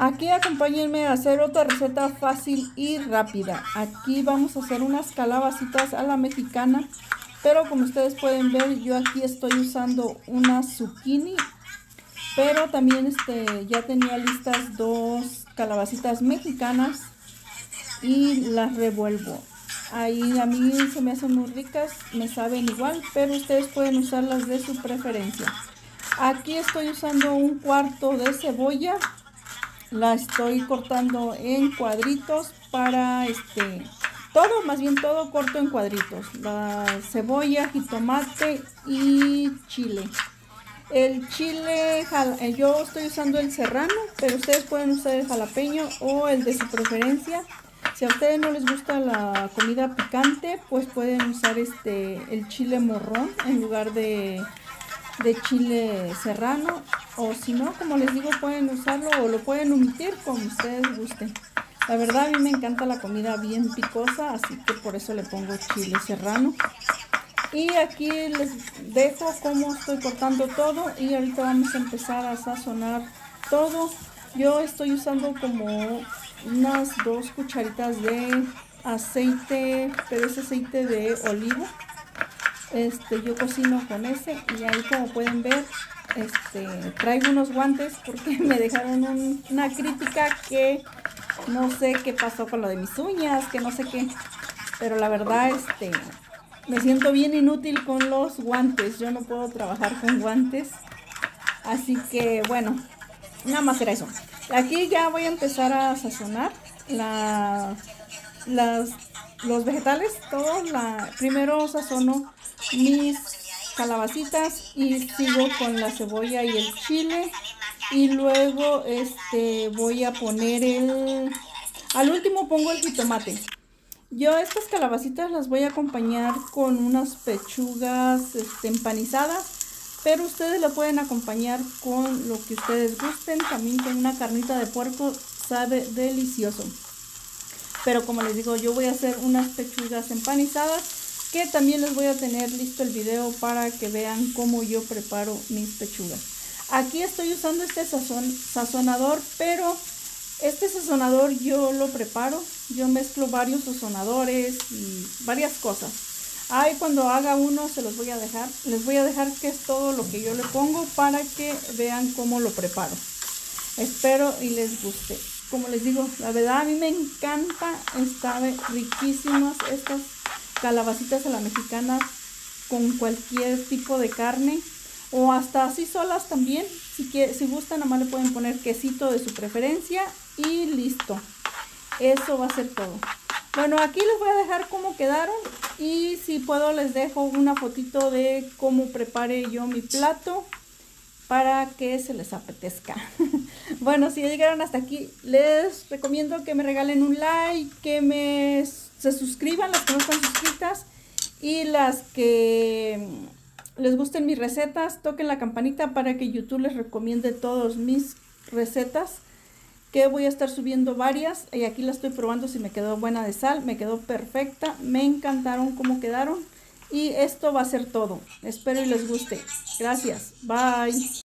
Aquí acompáñenme a hacer otra receta fácil y rápida. Aquí vamos a hacer unas calabacitas a la mexicana, pero como ustedes pueden ver, yo aquí estoy usando una zucchini, pero también ya tenía listas dos calabacitas mexicanas y las revuelvo. Ahí a mí se me hacen muy ricas, me saben igual, pero ustedes pueden usarlas de su preferencia. Aquí estoy usando un cuarto de cebolla. La estoy cortando en cuadritos para todo, más bien todo corto en cuadritos. La cebolla, jitomate y chile. El chile, yo estoy usando el serrano, pero ustedes pueden usar el jalapeño o el de su preferencia. Si a ustedes no les gusta la comida picante, pues pueden usar el chile morrón en lugar de chile serrano, o si no, como les digo, pueden usarlo o lo pueden omitir como ustedes gusten. La verdad, a mí me encanta la comida bien picosa, así que por eso le pongo chile serrano. Y aquí les dejo cómo estoy cortando todo y ahorita vamos a empezar a sazonar todo. Yo estoy usando como unas 2 cucharitas de aceite, pero es aceite de olivo. Yo cocino con ese y ahí, como pueden ver, traigo unos guantes porque me dejaron una crítica que no sé qué pasó con lo de mis uñas, que no sé qué, pero la verdad, me siento bien inútil con los guantes. Yo no puedo trabajar con guantes, así que bueno, nada más era eso. Aquí ya voy a empezar a sazonar las, los vegetales, todos. Primero sazono mis calabacitas y sigo con la cebolla y el chile, y luego voy a poner al último pongo el jitomate. Yo estas calabacitas las voy a acompañar con unas pechugas empanizadas, pero ustedes la pueden acompañar con lo que ustedes gusten. También con una carnita de puerco sabe delicioso. Pero como les digo, yo voy a hacer unas pechugas empanizadas, que también les voy a tener listo el video para que vean cómo yo preparo mis pechugas. Aquí estoy usando este sazonador, pero este sazonador yo lo preparo. Yo mezclo varios sazonadores y varias cosas. Ahí cuando haga uno se los voy a dejar. Les voy a dejar qué es todo lo que yo le pongo para que vean cómo lo preparo. Espero y les guste. Como les digo, la verdad a mí me encanta. Están riquísimas estas calabacitas a la mexicana con cualquier tipo de carne, o hasta así solas también. Si gustan, nada más le pueden poner quesito de su preferencia y listo. Eso va a ser todo. Bueno, aquí les voy a dejar cómo quedaron, y si puedo les dejo una fotito de cómo prepare yo mi plato para que se les apetezca. Bueno, si ya llegaron hasta aquí, les recomiendo que me regalen un like, que se suscriban las que no están suscritas, y las que les gusten mis recetas, toquen la campanita para que YouTube les recomiende todas mis recetas, que voy a estar subiendo varias. Y aquí la estoy probando si me quedó buena de sal. Me quedó perfecta, me encantaron cómo quedaron. Y esto va a ser todo. Espero y les guste. Gracias, bye.